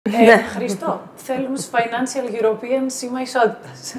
Χριστό, θέλουμε στους Financial European σήμα ισότητας.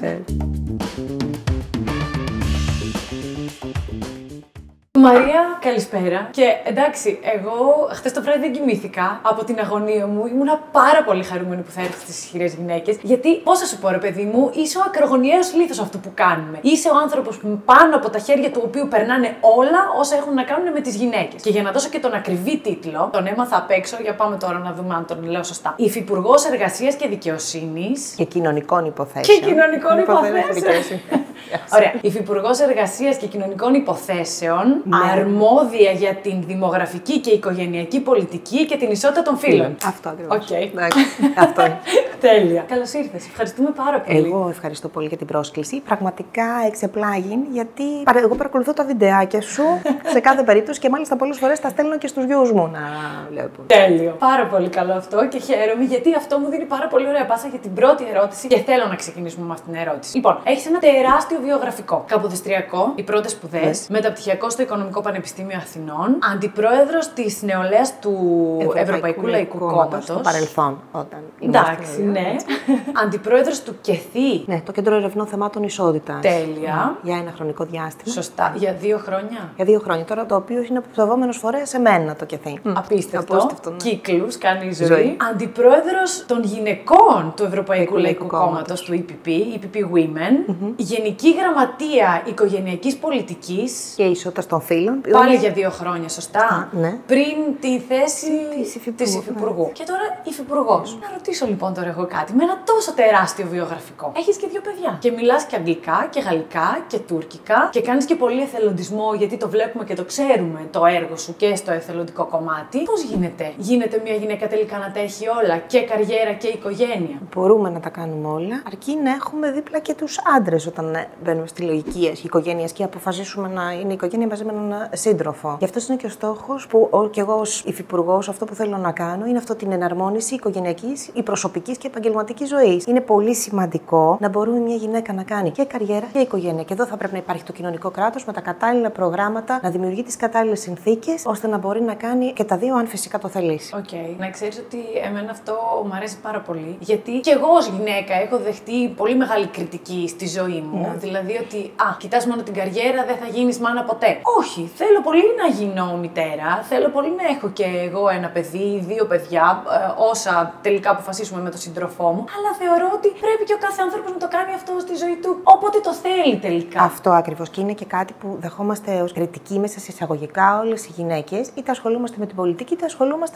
Μαρία, καλησπέρα. Και εντάξει, εγώ χτες το βράδυ δεν κοιμήθηκα από την αγωνία μου. Ήμουνα πάρα πολύ χαρούμενη που θα έρθει στις ισχυρές γυναίκες. Γιατί, πώς θα σου πω, ρε παιδί μου, είσαι ο ακρογωνιαίος λίθος αυτό που κάνουμε. Είσαι ο άνθρωπος που πάνω από τα χέρια του οποίου περνάνε όλα όσα έχουν να κάνουν με τις γυναίκες. Και για να δώσω και τον ακριβή τίτλο, τον έμαθα απ' έξω, για πάμε τώρα να δούμε αν τον λέω σωστά. Υφυπουργός Εργασίας και Δικαιοσύνης. Και Κοινωνικών Υποθέσεων. Και Κοινωνικών Υποθέσεων. Ωραία. Υφυπουργός Εργασίας και Κοινωνικών Υποθέσεων. Αρμόδια για την δημογραφική και οικογενειακή πολιτική και την ισότητα των φύλων. Αυτό ακριβώς. Okay. Αυτό είναι. Τέλεια. Καλώς ήρθες. Ευχαριστούμε πάρα πολύ. Εγώ ευχαριστώ πολύ για την πρόσκληση. Πραγματικά εξεπλάγει, γιατί εγώ παρακολουθώ τα βιντεάκια σου σε κάθε περίπτωση και μάλιστα πολλές φορές τα στέλνω και στους γιους μου να βλέπουν. Τέλειο. Πάρα πολύ καλό αυτό και χαίρομαι γιατί αυτό μου δίνει πάρα πολύ ωραία πάσα για την πρώτη ερώτηση και θέλω να ξεκινήσουμε με αυτήν την ερώτηση. Λοιπόν, έχεις ένα τεράστιο βιογραφικό. Καποδιστριακό, οι πρώτες σπουδές, μεταπτυχιακό στο Οικονομικό Πανεπιστήμιο Αθηνών, αντιπρόεδρος της νεολαίας του Ευρωπαϊκού Λαϊκού Κόμματος. Στο παρελθόν, όταν. Εντάξει, ναι. Αντιπρόεδρος του ΚΕΘΗ. Ναι, το Κέντρο Ερευνών Θεμάτων Ισότητας. Τέλεια. Για ένα χρονικό διάστημα. Σωστά. Για 2 χρόνια. Για 2 χρόνια. Τώρα το οποίο είναι αποσπευόμενος φορέας σε μένα το ΚΕΘΗ. Απίστευτο. Ναι. Κύκλους, κάνει η ζωή. Αντιπρόεδρος των γυναικών του Ευρωπαϊκού Λαϊκού Κόμματος, του EPP Women. Γενική Γραμματεία Οικογενειακής Πολιτικής. Και Ισότητας των Φύλων. Πάλι για 2 χρόνια, σωστά. Ναι. Πριν τη θέση της Υφυπουργού. Ναι. Και τώρα Υφυπουργός. Να ρωτήσω λοιπόν τώρα εγώ κάτι. Με ένα τόσο τεράστιο βιογραφικό. Έχεις και 2 παιδιά. Και μιλάς και αγγλικά και γαλλικά και τουρκικά. Και κάνεις και πολύ εθελοντισμό, γιατί το βλέπουμε και το ξέρουμε το έργο σου και στο εθελοντικό κομμάτι. Πώς γίνεται μια γυναίκα τελικά να τα έχει όλα, και καριέρα και οικογένεια? Μπορούμε να τα κάνουμε όλα, αρκεί να έχουμε δίπλα και τους άντρες όταν μπαίνουμε στη λογική οικογένειας και αποφασίσουμε να είναι η οικογένεια μαζί με έναν σύντροφο. Γι' αυτό είναι και ο στόχος που και εγώ ως υφυπουργός αυτό που θέλω να κάνω είναι αυτό, την εναρμόνιση οικογενειακής, προσωπικής και επαγγελματικής ζωής. Είναι πολύ σημαντικό να μπορούμε μια γυναίκα να κάνει και καριέρα και οικογένεια. Και εδώ θα πρέπει να υπάρχει το κοινωνικό κράτος με τα κατάλληλα προγράμματα, να δημιουργεί τις κατάλληλες συνθήκες ώστε να μπορεί να κάνει και τα δύο, αν φυσικά το θελήσει. Να ξέρεις ότι εμένα αυτό μου αρέσει πάρα πολύ. Γιατί και εγώ ως γυναίκα έχω δεχτεί πολύ μεγάλη κριτική στη ζωή μου. Δηλαδή ότι, κοιτάς μόνο την καριέρα, δεν θα γίνεις μάνα ποτέ. Όχι, θέλω πολύ να γίνω μητέρα. Θέλω πολύ να έχω και εγώ ένα παιδί, 2 παιδιά, όσα τελικά αποφασίσουμε με τον σύντροφό μου. Αλλά θεωρώ ότι πρέπει και ο κάθε άνθρωπος να το κάνει αυτό στη ζωή του όποτε το θέλει τελικά. Αυτό ακριβώς. Και είναι και κάτι που δεχόμαστε ως κριτική μέσα σε εισαγωγικά όλες οι γυναίκες, είτε ασχολούμαστε με την πολιτική, είτε ασχολούμαστε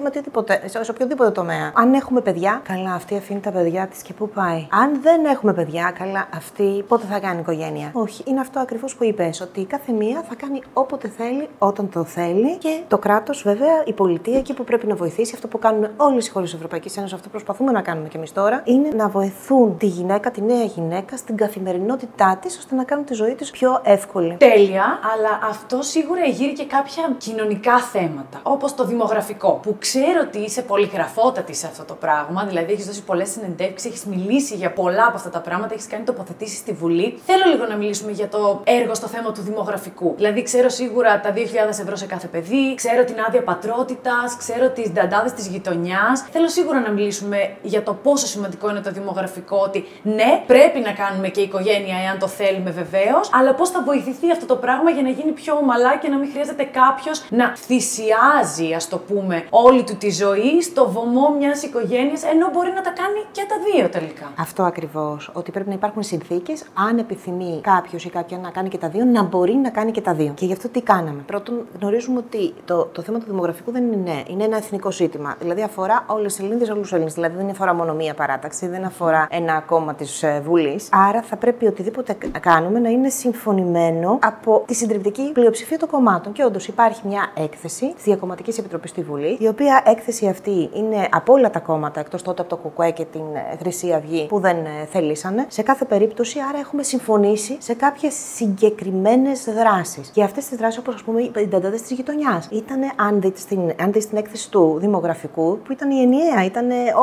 σε οποιοδήποτε τομέα. Αν έχουμε παιδιά, καλά, αυτή αφήνει τα παιδιά της και πού πάει. Αν δεν έχουμε παιδιά, καλά, αυτή πότε θα κάνει οικογένεια? Όχι, είναι αυτό ακριβώς που είπες, ότι η κάθε μία θα κάνει όποτε θέλει, όταν το θέλει, και το κράτος, βέβαια, η πολιτεία εκεί που πρέπει να βοηθήσει, αυτό που κάνουν όλες οι χώρες της Ευρωπαϊκής Ένωσης, αυτό που προσπαθούμε να κάνουμε κι εμείς τώρα, είναι να βοηθούν τη γυναίκα, τη νέα γυναίκα, στην καθημερινότητά της, ώστε να κάνουν τη ζωή της πιο εύκολη. Τέλεια, αλλά αυτό σίγουρα εγείρει και κάποια κοινωνικά θέματα, όπως το δημογραφικό, που ξέρω ότι είσαι πολυγραφότατη σε αυτό το πράγμα, δηλαδή έχεις δώσει πολλές συνεντεύξεις, έχεις μιλήσει για πολλά από αυτά τα πράγματα, έχεις κάνει τοποθετήσεις στη Βουλή. Θέλω λίγο να μιλήσουμε για το έργο στο θέμα του δημογραφικού. Δηλαδή, ξέρω σίγουρα τα 2.000 ευρώ σε κάθε παιδί, ξέρω την άδεια πατρότητας, ξέρω τις νταντάδες της γειτονιάς. Θέλω σίγουρα να μιλήσουμε για το πόσο σημαντικό είναι το δημογραφικό, ότι ναι, πρέπει να κάνουμε και οικογένεια εάν το θέλουμε βεβαίως, αλλά πώς θα βοηθηθεί αυτό το πράγμα για να γίνει πιο ομαλά και να μην χρειάζεται κάποιος να θυσιάζει, ας το πούμε, όλη του τη ζωή στο βωμό μιας οικογένειας, ενώ μπορεί να τα κάνει και τα 2 τελικά. Αυτό ακριβώς. Ότι πρέπει να υπάρχουν συνθήκες, αν επιθυμεί κάποιος ή κάποια να κάνει και τα 2, να μπορεί να κάνει και τα 2. Και γι' αυτό τι κάναμε? Πρώτον, γνωρίζουμε ότι το θέμα του δημογραφικού δεν είναι ένα εθνικό ζήτημα. Δηλαδή αφορά όλες τις Ελληνίδες, όλους τους Έλληνες. Δηλαδή δεν αφορά μόνο μία παράταξη, δεν αφορά ένα κόμμα της Βουλής. Άρα θα πρέπει οτιδήποτε κάνουμε να είναι συμφωνημένο από τη συντριπτική πλειοψηφία των κομμάτων. Και όντως υπάρχει μια έκθεση τη Διακομματικής Επιτροπής στη Βουλή, η οποία έκθεση αυτή είναι από όλα τα κόμματα, εκτός τότε από το ΚΚΕ και την Χρυσή Αυγή που δεν θελήσανε. Σε κάθε περίπτωση, άρα έχουμε συμφωνήσει σε κάποιες συγκεκριμένες δράσεις. Και αυτές τις δράσεις, όπως ας πούμε οι νταντάδες της γειτονιάς, ήταν, αν δείτε στην έκθεση του δημογραφικού, που ήταν η ενιαία, ήταν όλοι μαζί,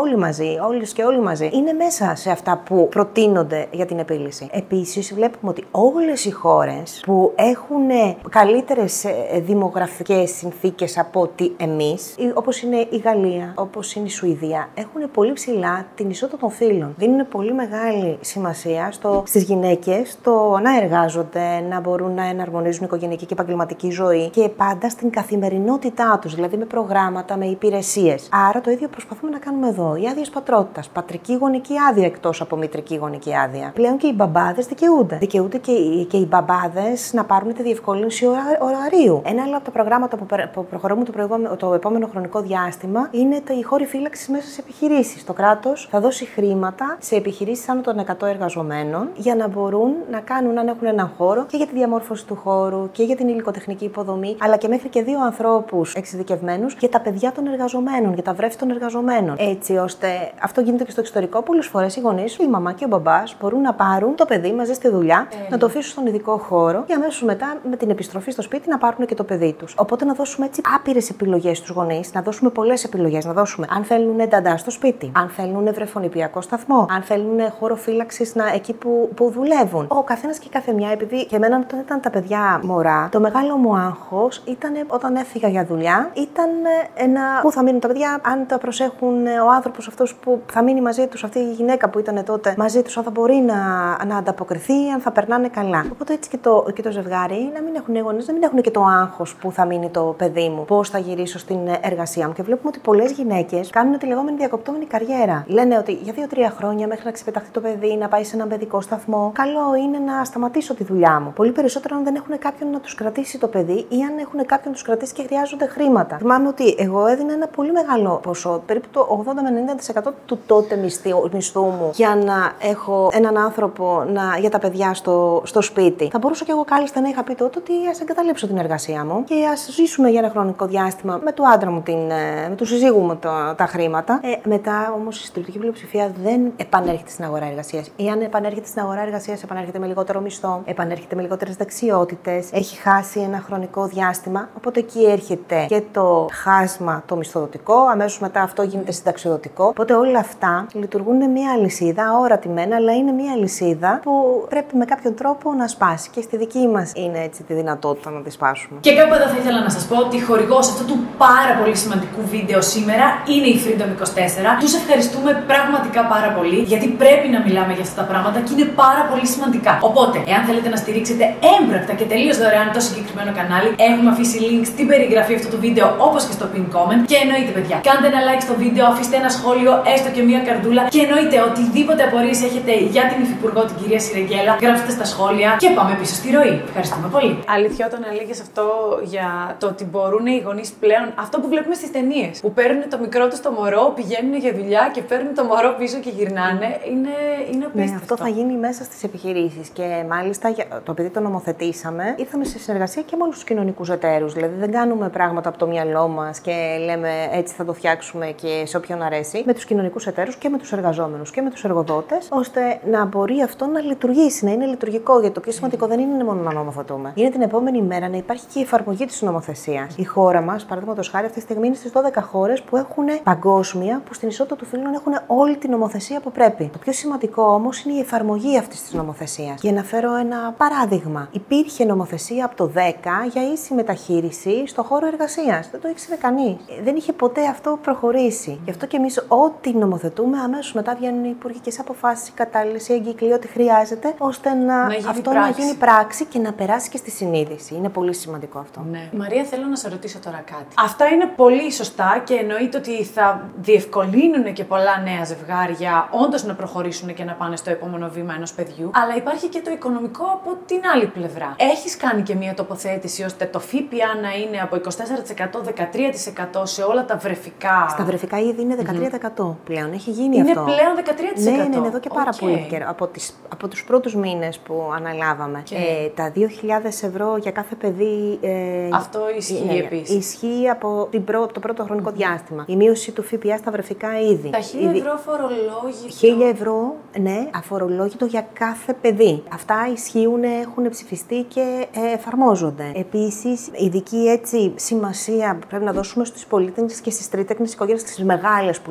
μαζί, όλες και όλοι μαζί, είναι μέσα σε αυτά που προτείνονται για την επίλυση. Επίσης, βλέπουμε ότι όλες οι χώρες που έχουν καλύτερες δημογραφικές συνθήκες από ότι εμείς, όπως είναι η Γαλλία, όπως είναι η Σουηδία, έχουν πολύ ψηλά την ισότητα των φύλων. Δίνουν πολύ μεγάλη σημασία στις γυναίκες το να εργάζονται, να μπορούν να εναρμονίζουν οικογενειακή και επαγγελματική ζωή και πάντα στην καθημερινότητά τους, δηλαδή με προγράμματα, με υπηρεσίες. Άρα το ίδιο προσπαθούμε να κάνουμε εδώ. Οι άδειες πατρότητας, πατρική γονική άδεια εκτός από μητρική γονική άδεια. Πλέον και οι μπαμπάδες δικαιούνται. Δικαιούνται και οι μπαμπάδες να πάρουν τη διευκόλυνση ωραρίου. Ένα άλλο από τα προγράμματα που προχωρούμε το επόμενο χρονικό διάστημα είναι οι χώροι φύλαξης μέσα σε επιχειρήσεις. Το κράτος θα δώσει χρήματα σε επιχειρήσεις άνω των 100 εργαζομένων για να μπορούν να κάνουν, αν έχουν έναν χώρο, και για τη διαμόρφωση του χώρου και για την υλικοτεχνική υποδομή, αλλά και μέχρι και 2 ανθρώπους εξειδικευμένους για τα παιδιά των εργαζομένων, για τα βρέφη των εργαζομένων. Έτσι ώστε αυτό γίνεται και στο εξωτερικό. Πολλές φορές οι γονείς, η μαμά και ο μπαμπάς μπορούν να πάρουν το παιδί μαζί στη δουλειά, να το αφήσουν στον ειδικό χώρο και αμέσως μετά με την επιστροφή στο σπίτι να πάρουν και το παιδί τους. Οπότε να δώσουμε έτσι άπειρες επιλογές στους γονείς, να δώσουμε πολλές επιλογές. Να δώσουμε αν θέλουν νταντά στο σπίτι, αν θέλουν βρεφονιπιακό σταθμό, αν θέλουν χώρο φύλαξης εκεί που δουλεύουν. Ο καθένας και η καθεμιά, επειδή και εμένα όταν ήταν τα παιδιά μωρά, το μεγάλο μου άγχος ήταν όταν έφυγα για δουλειά, ήταν πού θα μείνουν τα παιδιά, αν τα προσέχουν ο άνθρωπος αυτός που θα μείνει μαζί τους, αυτή η γυναίκα που ήταν τότε μαζί τους, αν θα μπορεί να ανταποκριθεί, αν θα περνάνε καλά. Οπότε έτσι και το ζευγάρι να μην έχουν οι γονείς, να μην έχουν και το άγχος που θα μείνει το παιδί μου, πώς θα γυρίσω στην εργασία μου. Και βλέπουμε ότι πολλές γυναίκες κάνουν τη λεγόμενη διακοπτόμενη καριέρα. Λένε ότι για 2-3 χρόνια μέχρι να ξεπεταχθεί το παιδί, να πάει σε έναν παιδικό σταθμό, καλό είναι να σταματήσω τη δουλειά μου. Πολύ περισσότερο αν δεν έχουν κάποιον να τους κρατήσει το παιδί ή αν έχουν κάποιον να τους κρατήσει και χρειάζονται χρήματα. Θυμάμαι ότι εγώ έδινα ένα πολύ μεγάλο ποσό, περίπου το 80 με 90% του τότε μισθού μου, για να έχω έναν άνθρωπο για τα παιδιά στο σπίτι. Θα μπορούσα κι εγώ κάλλιστα να είχα πει τότε ότι ας εγκαταλείψω την εργασία μου και ας ζήσουμε για ένα χρονικό διάστημα με του άντρα μου, με του συζύγου μου τα χρήματα. Μετά όμως η συντριπτική πλειοψηφία δεν επανέρχεται στην αγορά εργασίας. Ή αν επανέρχεται στην αγορά εργασίας, επανέρχεται με λιγότερο μισθό, επανέρχεται με λιγότερες δεξιότητες, έχει χάσει ένα χρονικό διάστημα. Οπότε εκεί έρχεται και το χάσμα το μισθοδοτικό, αμέσως μετά αυτό γίνεται συνταξιοδοτικό. Οπότε όλα αυτά λειτουργούν μια αλυσίδα, αόρατη μένα, αλλά είναι μια αλυσίδα που πρέπει με κάποιον τρόπο να σπάσει. Και στη δική μας είναι έτσι τη δυνατότητα να τη σπάσουμε. Και κάπου εδώ θα ήθελα να σας πω ότι χορηγός αυτού του πάρα πολύ σημαντικού βίντεο σήμερα είναι η Freedom24. Τους ευχαριστούμε πραγματικά πάρα πολύ, γιατί πρέπει να μιλάμε για αυτά τα πράγματα και είναι πάρα πολύ σημαντικά. Οπότε, εάν θέλετε να στηρίξετε έμπρακτα και τελείως δωρεάν το συγκεκριμένο κανάλι, έχουμε αφήσει link στην περιγραφή αυτού του βίντεο όπως και στο pin comment. Και εννοείται, παιδιά, κάντε ένα like στο βίντεο, αφήστε ένα σχόλιο, έστω και μία καρδούλα. Και εννοείται οτιδήποτε απορίες έχετε για την Υφυπουργό, την κυρία Σιρεγγέλα, γράψτε στα σχόλια και πάμε πίσω στη ροή. Ευχαριστούμε πολύ. Αλήθεια, όταν έλεγες αυτό για το ότι μπορούν οι γονείς πλέον, αυτό που βλέπουμε στις ταινίες, που παίρνουν το μικρό του το μωρό, πηγαίνουν για δουλειά και παίρνουν το μωρό πίσω και γυρνάνε, είναι απίστευτο. Ναι, αυτό θα γίνει μέσα στις επιχειρήσεις. Και μάλιστα, επειδή το νομοθετήσαμε, ήρθαμε σε συνεργασία και με όλους τους κοινωνικούς εταίρους. Δηλαδή, δεν κάνουμε πράγματα από το μυαλό μας και λέμε έτσι θα το φτιάξουμε και σε όποιον αρέσει. Με τους κοινωνικούς εταίρους και με τους εργαζόμενους και με τους εργοδότες, ώστε να μπορεί αυτό να λειτουργήσει, να είναι λειτουργικό. Γιατί το πιο σημαντικό δεν είναι μόνο να νομοθετούμε. Είναι την επόμενη μέρα να υπάρχει και η εφαρμογή της νομοθεσίας. Η χώρα μας, παραδείγματος χάρη, αυτή τη στιγμή είναι στις 12 χώρες που έχουν παγκόσμια, που στην ισότητα του φύλων έχουν όλη την νομοθεσία που πρέπει. Το πιο σημαντικό όμως είναι η εφαρμογή αυτής της νομοθεσίας. Για να φέρω ένα παράδειγμα. Υπήρχε νομοθεσία από το 10 για ίση μεταχείριση στο χώρο εργασίας. Δεν το ήξερε κανείς. Δεν είχε ποτέ αυτό προχωρήσει. Γι' αυτό και εμείς ό,τι νομοθετούμε, αμέσως μετά βγαίνουν οι υπουργικές αποφάσεις, η κατάλληλη, η εγκύκλη, ό,τι χρειάζεται, ώστε να γίνει πράξη και να περάσει και στη συνείδηση. Είναι πολύ σημαντικό αυτό. Ναι. Μαρία, θέλω να σε ρωτήσω τώρα κάτι. Αυτά είναι πολύ σωστά και εννοείται ότι θα διευκολύνουν και πολλά νέα ζευγάρια όντως να προχωρήσουν και να πάνε στο επόμενο βήμα ενός παιδιού. Αλλά υπάρχει και το οικονομικό από την άλλη πλευρά. Έχεις κάνει και μία τοποθέτηση ώστε το ΦΠΑ να είναι από 24% 13% σε όλα τα βρεφικά. Στα βρεφικά ήδη είναι 13% πλέον. Έχει γίνει αυτό. Είναι πλέον 13%. Ναι, εδώ και πάρα πολύ καιρό. Από τους πρώτους μήνες που αναλάβαμε. Τα 2.000 ευρώ για κάθε παιδί. Αυτό ισχύει επίσης. Ισχύει από το πρώτο χρονικό διάστημα. Η μείωση του ΦΠΑ στα βρεφικά ήδη. Τα 1.000 ευρώ αφορολόγητο. 1.000 ευρώ, ναι, αφορολόγητο για κάθε παιδί. Αυτά ισχύουν, έχουν ψηφιστεί και εφαρμόζονται. Επίσης, ειδική έτσι σημασία που πρέπει να δώσουμε στους πολίτες και στις τρίτεκνες οικογένειες, στις μεγάλες που λέμε. Οι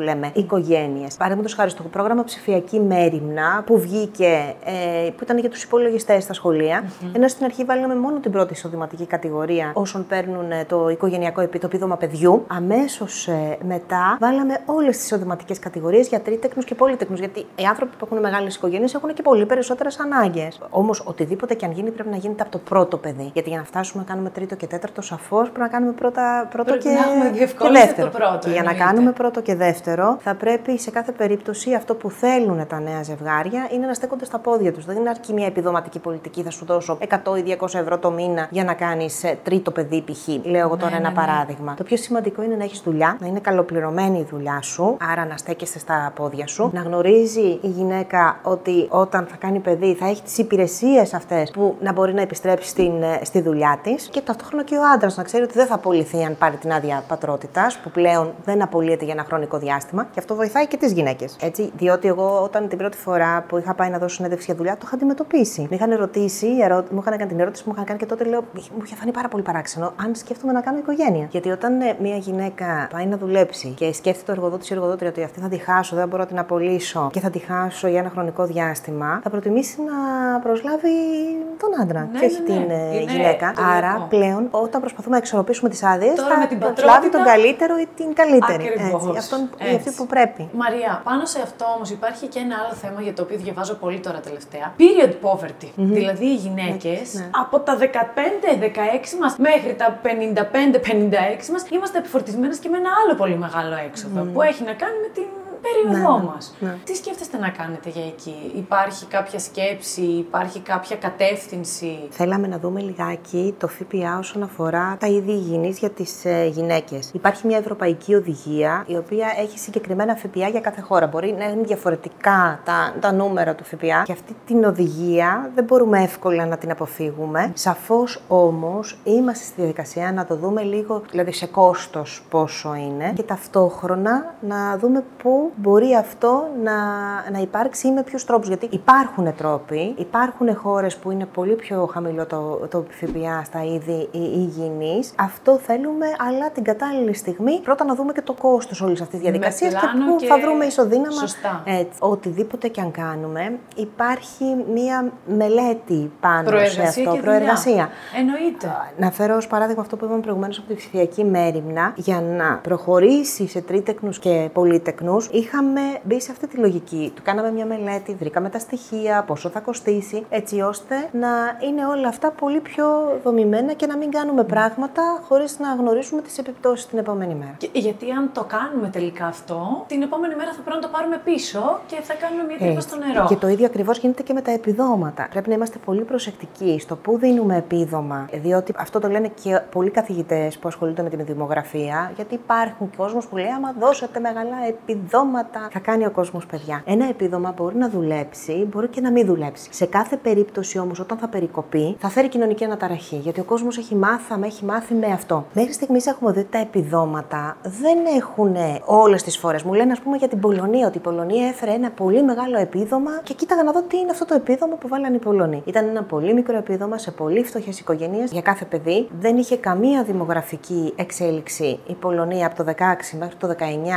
οικογένειες. Παραδείγματος χάρη στο πρόγραμμα Ψηφιακή Μέριμνα που βγήκε, που ήταν για τους υπολογιστές στα σχολεία, ενώ στην αρχή βάλαμε μόνο την πρώτη εισοδηματική κατηγορία όσων παίρνουν το οικογενειακό επίδομα παιδιού. Αμέσως μετά βάλαμε όλες τις εισοδηματικές κατηγορίες για τρίτεκνους και πολύτεκνους. Γιατί οι άνθρωποι που έχουν μεγάλες οικογένειες έχουν και πολύ περισσότερες ανάγκες. Όμως, οτιδήποτε και αν γίνει πρέπει να γίνεται από το πρώτο παιδί. Γιατί για να φτάσουμε να κάνουμε τρίτο και τέταρτο, σαφώς πρέπει να κάνουμε πρώτο και δεύτερο. Πρώτο, για να κάνουμε πρώτο και δεύτερο, θα πρέπει σε κάθε περίπτωση αυτό που θέλουν τα νέα ζευγάρια είναι να στέκονται στα πόδια τους. Δεν είναι αρκεί μια επιδοματική πολιτική, θα σου δώσω 100 ή 200 ευρώ το μήνα για να κάνεις τρίτο παιδί, π.χ. Λέω εγώ τώρα ένα παράδειγμα. Το πιο σημαντικό είναι να έχεις δουλειά, να είναι καλοπληρωμένη η δουλειά σου, άρα να στέκεσαι στα πόδια σου, να γνωρίζει η γυναίκα ότι όταν θα κάνει παιδί θα έχει τις υπηρεσίες αυτές που να μπορεί να επιστρέψει στη δουλειά της και ταυτόχρονα και ο άντρας να ξέρει ότι δεν θα απολυθεί αν πάρει την άδεια πατρότητας, που πλέον δεν απολύεται για ένα χρονικό διάστημα και αυτό βοηθάει και τις γυναίκες. Έτσι, διότι εγώ όταν την πρώτη φορά που είχα πάει να δώσω συνέντευξη για δουλειά το είχα αντιμετωπίσει. Με είχαν ρωτήσει, μου είχαν κάνει την ερώτηση που μου είχαν κάνει και τότε λέω: μου είχε φανεί πάρα πολύ παράξενο αν σκέφτομαι να κάνω οικογένεια. Γιατί όταν μια γυναίκα πάει να δουλέψει και σκέφτεται ο εργοδότης ή η εργοδότρια ότι αυτή θα τη χάσω, δεν μπορώ να την απολύσω και θα τη χάσω για ένα χρονικό διάστημα, θα προτιμήσει να προσλάβει τον άντρα και όχι την γυναίκα. Άρα πλέον όταν προσπαθούμε να εξορροπήσουμε τις άδειες, θα προσλάβει τον καλύτερο ή την καλύτερη. Αυτή που πρέπει. Μαρία, πάνω σε αυτό όμως υπάρχει και ένα άλλο θέμα για το οποίο διαβάζω πολύ τώρα τελευταία. Period poverty. Δηλαδή οι γυναίκες από τα 15-16 μας μέχρι τα 55-56 μας είμαστε επιφορτισμένες και με ένα άλλο πολύ μεγάλο έξοδο που έχει να κάνει με την περίοδό μας. Τι σκέφτεστε να κάνετε για εκεί? Υπάρχει κάποια σκέψη, υπάρχει κάποια κατεύθυνση? Θέλαμε να δούμε λιγάκι το ΦΠΑ όσον αφορά τα είδη υγιεινής για τις γυναίκες. Υπάρχει μια ευρωπαϊκή οδηγία η οποία έχει συγκεκριμένα ΦΠΑ για κάθε χώρα. Μπορεί να είναι διαφορετικά τα νούμερα του ΦΠΑ και αυτή την οδηγία δεν μπορούμε εύκολα να την αποφύγουμε. Σαφώς όμως είμαστε στη διαδικασία να το δούμε λίγο, δηλαδή σε κόστος πόσο είναι και ταυτόχρονα να δούμε πού μπορεί αυτό να υπάρξει ή με ποιους τρόπους. Γιατί υπάρχουν τρόποι, υπάρχουν χώρες που είναι πολύ πιο χαμηλό το ΦΠΑ στα είδη υγιεινής. Αυτό θέλουμε, αλλά την κατάλληλη στιγμή πρώτα να δούμε και το κόστος όλης αυτής της διαδικασίας και πού θα βρούμε ισοδύναμα. Οτιδήποτε και αν κάνουμε, υπάρχει μία μελέτη πάνω σε αυτό. Προεργασία. Εννοείται. Να φέρω ως παράδειγμα αυτό που είπαμε προηγουμένως από τη ψηφιακή μέριμνα. Για να προχωρήσει σε τρίτεκνους και πολύτεκνους, είχαμε μπει σε αυτή τη λογική. Του κάναμε μια μελέτη, βρήκαμε τα στοιχεία, πόσο θα κοστίσει, έτσι ώστε να είναι όλα αυτά πολύ πιο δομημένα και να μην κάνουμε πράγματα χωρίς να γνωρίσουμε τις επιπτώσεις την επόμενη μέρα. Γιατί αν το κάνουμε τελικά αυτό, την επόμενη μέρα θα πρέπει να το πάρουμε πίσω και θα κάνουμε μια τρύπα στο νερό. Και το ίδιο ακριβώς γίνεται και με τα επιδόματα. Πρέπει να είμαστε πολύ προσεκτικοί στο πού δίνουμε επίδομα, διότι αυτό το λένε και πολλοί καθηγητές που ασχολούνται με την δημογραφία, γιατί υπάρχουν κόσμος που λέει: άμα δώσετε μεγάλα επιδόματα, θα κάνει ο κόσμος παιδιά. Ένα επίδομα μπορεί να δουλέψει, μπορεί και να μην δουλέψει. Σε κάθε περίπτωση όμως, όταν θα περικοπεί, θα φέρει κοινωνική αναταραχή. Γιατί ο κόσμος έχει μάθει με αυτό. Μέχρι στιγμής έχουμε δει ότι τα επιδόματα δεν έχουν όλες τις φορές. Μου λένε, ας πούμε, για την Πολωνία, ότι η Πολωνία έφερε ένα πολύ μεγάλο επίδομα και κοίταγα να δω τι είναι αυτό το επίδομα που βάλανε οι Πολωνοί. Ήταν ένα πολύ μικρό επίδομα σε πολύ φτωχές οικογένειες για κάθε παιδί. Δεν είχε καμία δημογραφική εξέλιξη η Πολωνία από το 16 μέχρι το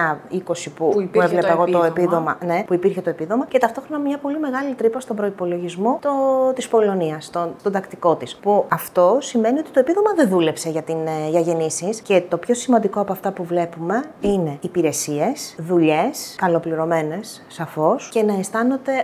19-20 που έβλεπα εγώ το επίδομα. Ναι, που υπήρχε το επίδομα και ταυτόχρονα μια πολύ μεγάλη τρύπα στον προϋπολογισμό της Πολωνίας, τον τακτικό της. Που αυτό σημαίνει ότι το επίδομα δεν δούλεψε για γεννήσεις και το πιο σημαντικό από αυτά που βλέπουμε είναι υπηρεσίες, δουλειές, καλοπληρωμένες σαφώς και να αισθάνεται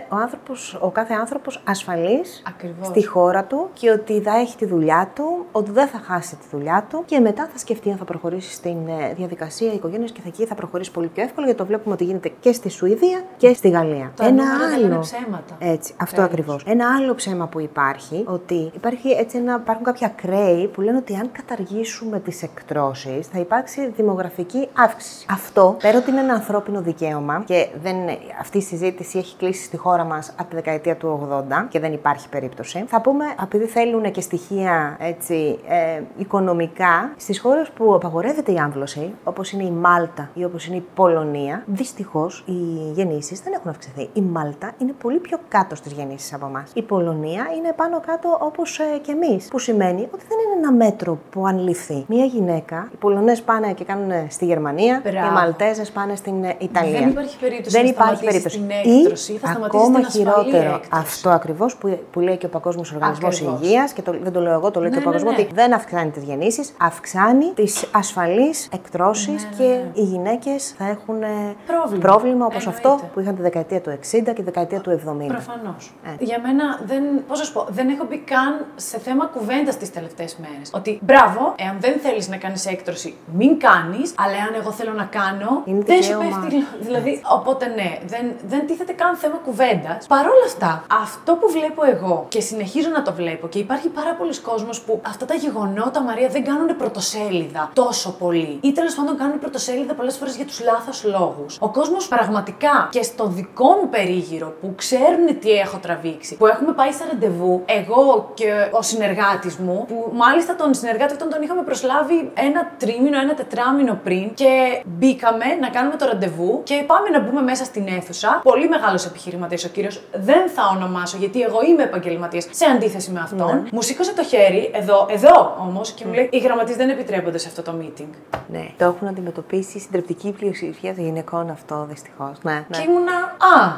ο κάθε άνθρωπος ασφαλής στη χώρα του και ότι θα έχει τη δουλειά του, ότι δεν θα χάσει τη δουλειά του και μετά θα σκεφτεί αν θα προχωρήσει στην διαδικασία οικογένειας και εκεί θα προχωρήσει πολύ πιο εύκολα, γιατί το βλέπουμε ότι γίνεται και στη Σουηδία και στη Γαλλία. Ένα άλλο ψέματα. Έτσι, αυτό ακριβώς. Ένα άλλο ψέμα που υπάρχει, ότι υπάρχουν κάποια κρέη που λένε ότι αν καταργήσουμε τις εκτρώσεις θα υπάρξει δημογραφική αύξηση. Αυτό, πέρα ότι είναι ένα ανθρώπινο δικαίωμα και αυτή η συζήτηση έχει κλείσει στη χώρα μας από τη δεκαετία του 80 και δεν υπάρχει περίπτωση. Θα πούμε, επειδή θέλουν και στοιχεία οικονομικά, στις χώρες που απαγορεύεται η άμβλωση, όπως είναι η Μάλτα ή όπως είναι η Πολωνία, δυστυχώς οι γεννήσεις γεννήσεις δεν έχουν αυξηθεί. Η Μάλτα είναι πολύ πιο κάτω στις γεννήσεις από εμάς. Η Πολωνία είναι πάνω κάτω όπως και εμείς. Που σημαίνει ότι δεν είναι ένα μέτρο που αν ληφθεί μία γυναίκα, οι Πολωνές πάνε και κάνουν στη Γερμανία, οι Μαλτέζες πάνε στην Ιταλία. Δεν υπάρχει περίπτωση δεν να υπάρχει περίπτωση. Την έκτρωση, ή θα σταματήσει ακόμα την ασφαλή χειρότερο. έκτρωση. Αυτό ακριβώς που λέει και ο Παγκόσμιος Οργανισμός Υγείας, και δεν το λέω εγώ, το λέει και ο Παγκόσμιος, ότι δεν αυξάνει τις γεννήσεις, αυξάνει τις ασφαλείς εκτρώσεις και οι γυναίκες θα έχουν πρόβλημα όπως αυτό που είχαν τη δεκαετία του 60 και τη δεκαετία του 70. Προφανώς. Για μένα δεν έχω μπει καν σε θέμα κουβέντας τις τελευταίες μέρες. Ότι μπράβο, εάν δεν θέλεις να κάνεις έκτρωση, μην κάνεις, αλλά εάν εγώ θέλω να κάνω, δεν σου πέφτει. Δηλαδή, οπότε ναι, δεν τίθεται καν θέμα κουβέντας. Παρ' όλα αυτά, αυτό που βλέπω εγώ και συνεχίζω να το βλέπω και υπάρχει πάρα πολλοί κόσμος που αυτά τα γεγονότα, Μαρία, δεν κάνουν πρωτοσέλιδα τόσο πολύ. Ή τέλος πάντων κάνουν πρωτοσέλιδα πολλές φορές για τους λάθος λόγους. Ο κόσμος πραγματικά και στο δικό μου περίγυρο που ξέρουν τι έχω τραβήξει, που έχουμε πάει σε ραντεβού, εγώ και ο συνεργάτης μου, που μάλιστα τον συνεργάτη αυτόν τον είχαμε προσλάβει ένα τρίμηνο, ένα τετράμηνο πριν και μπήκαμε να κάνουμε το ραντεβού και πάμε να μπούμε μέσα στην αίθουσα. Πολύ μεγάλος επιχειρηματίας ο κύριος, δεν θα ονομάσω γιατί εγώ είμαι επαγγελματίας σε αντίθεση με αυτόν. Μου σήκωσε το χέρι, εδώ όμως, και μου λέει: οι γραμματείς δεν επιτρέπονται σε αυτό το meeting. Ναι, το έχουν αντιμετωπίσει η συντριπτική πλειοψηφία των γυναικών αυτό, δυστυχώς. Ναι. Και ήμουνα,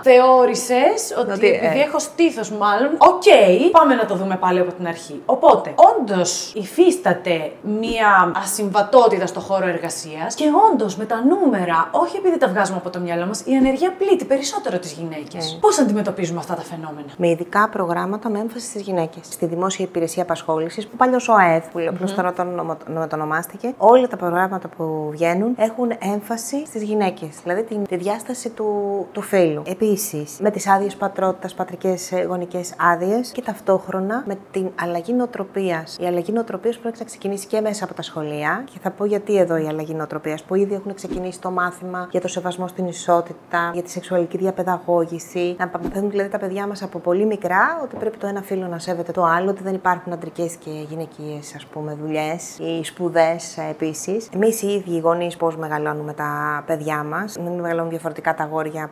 θεώρησες ότι επειδή έχω στήθος μάλλον, πάμε να το δούμε πάλι από την αρχή. Οπότε, όντως υφίσταται μία ασυμβατότητα στο χώρο εργασίας και όντως με τα νούμερα, όχι επειδή τα βγάζουμε από το μυαλό μας, η ανεργία πλήττει περισσότερο τις γυναίκες. Πώς αντιμετωπίζουμε αυτά τα φαινόμενα? Με ειδικά προγράμματα με έμφαση στις γυναίκες. Στη δημόσια υπηρεσία απασχόλησης, που παλιώς ο ΑΕΔ, που απλώς τώρα το ονομάστηκε, όλα τα προγράμματα που βγαίνουν έχουν έμφαση στις γυναίκες. Δηλαδή τη διάσταση του φύλου. Επίσης, με τις άδειες πατρότητας, πατρικές γονικές άδειες και ταυτόχρονα με την αλλαγή νοοτροπίας. Η αλλαγή νοοτροπίας πρέπει να ξεκινήσει και μέσα από τα σχολεία. Και θα πω γιατί εδώ η αλλαγή νοοτροπίας, που ήδη έχουν ξεκινήσει το μάθημα για το σεβασμό στην ισότητα, για τη σεξουαλική διαπαιδαγώγηση. Να μαθαίνουν δηλαδή τα παιδιά μας από πολύ μικρά ότι πρέπει το ένα φύλο να σέβεται το άλλο, ότι δεν υπάρχουν αντρικές και γυναικείες δουλειές ή σπουδές επίσης. Εμείς οι ίδιοι οι γονείς πώς μεγαλώνουμε τα παιδιά μας, μην μεγαλώνουν διαφορετικά τα αγόρια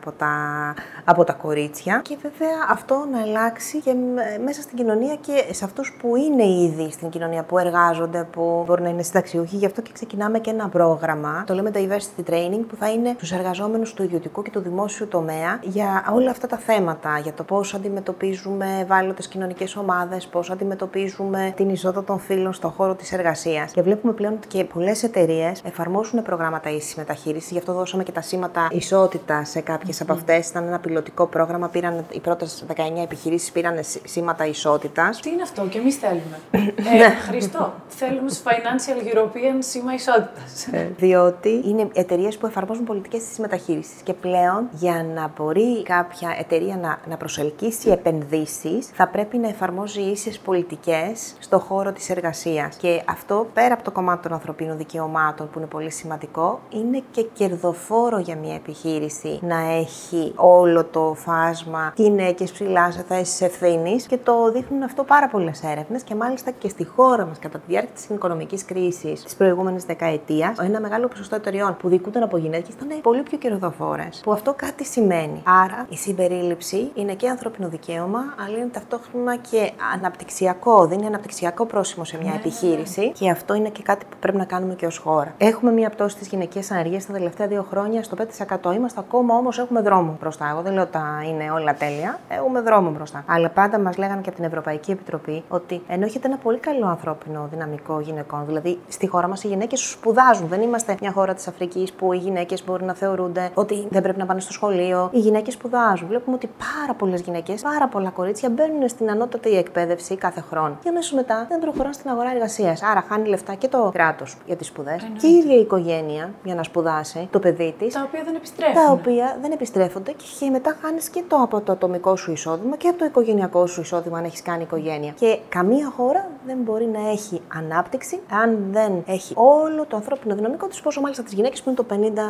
από τα κορίτσια. Και βέβαια αυτό να αλλάξει και μέσα στην κοινωνία και σε αυτούς που είναι ήδη στην κοινωνία, που εργάζονται, που μπορεί να είναι συνταξιούχοι. Γι' αυτό και ξεκινάμε και ένα πρόγραμμα, το λέμε Diversity Training, που θα είναι στους εργαζόμενους του ιδιωτικού και του δημόσιου τομέα για όλα αυτά τα θέματα. Για το πώς αντιμετωπίζουμε ευάλωτες κοινωνικές ομάδες, πώς αντιμετωπίζουμε την ισότητα των φύλων στον χώρο της εργασίας. Και βλέπουμε πλέον ότι και πολλές εταιρείες εφαρμόσουν προγράμματα ίσης μεταχείρισης. Γι' αυτό δώσαμε και τα σήματα ισότητας σε κάποιες από αυτές. Ήταν ένα πιλωτικό πρόγραμμα. Οι πρώτες 19 επιχειρήσεις πήραν σήματα ισότητας. Τι είναι αυτό, και εμείς θέλουμε. Χριστό, θέλουμε στο Financial European σήμα ισότητας. Διότι είναι εταιρείες που εφαρμόζουν πολιτικές ίσης μεταχείρισης. Και πλέον για να μπορεί κάποια εταιρεία να προσελκύσει επενδύσεις, θα πρέπει να εφαρμόζει ίσες πολιτικές στον χώρο της εργασίας. Και αυτό πέρα από το κομμάτι των ανθρωπίνων δικαιωμάτων, που είναι πολύ σημαντικό, είναι και κερδοφόρο για μια επιχείρηση να έχει όλο το φάσμα γυναίκες ψηλά σε θέσεις ευθύνης, και το δείχνουν αυτό πάρα πολλές έρευνες. Και μάλιστα και στη χώρα μας, κατά τη διάρκεια της οικονομικής κρίσης της προηγούμενης δεκαετίας, ένα μεγάλο ποσοστό εταιρεών που διοικούνταν από γυναίκες ήταν πολύ πιο κερδοφόρες. Που αυτό κάτι σημαίνει. Άρα η συμπερίληψη είναι και ανθρώπινο δικαίωμα, αλλά είναι ταυτόχρονα και αναπτυξιακό. Δίνει αναπτυξιακό πρόσημο σε μια επιχείρηση, και αυτό είναι και κάτι που πρέπει να κάνουμε και ως χώρα. Έχουμε μια πτώση της γυναικείας ανεργίας τα τελευταία 2 χρόνια στο 5%. Είμαστε ακόμα όμως, έχουμε δρόμο μπροστά. Εγώ δεν λέω ότι είναι όλα τέλεια, έχουμε δρόμο μπροστά. Αλλά πάντα μας λέγανε και από την Ευρωπαϊκή Επιτροπή ότι ενώ έχετε ένα πολύ καλό ανθρώπινο δυναμικό γυναικών, δηλαδή στη χώρα μας οι γυναίκες σπουδάζουν. Δεν είμαστε μια χώρα της Αφρικής που οι γυναίκες μπορεί να θεωρούνται ότι δεν πρέπει να πάνε στο σχολείο. Οι γυναίκες σπουδάζουν. Βλέπουμε ότι πάρα πολλές γυναίκες, πάρα πολλά κορίτσια μπαίνουν στην ανώτατη εκπαίδευση κάθε χρόνο. Και αμέσως μετά δεν προχωράνε στην αγορά εργασίας. Άρα χάνει λεφτά και το κράτος για τις σπουδές και η ίδια η οικογένεια για να σπουδάσει το παιδί της. Τα οποία δεν επιστρέφουν. Τα οποία δεν επιστρέφονται, και μετά χάνεις και από το ατομικό σου εισόδημα και από το οικογενειακό σου εισόδημα αν έχεις κάνει οικογένεια. Και καμία χώρα δεν μπορεί να έχει ανάπτυξη αν δεν έχει όλο το ανθρώπινο δυναμικό της, πόσο μάλιστα τις γυναίκες που είναι το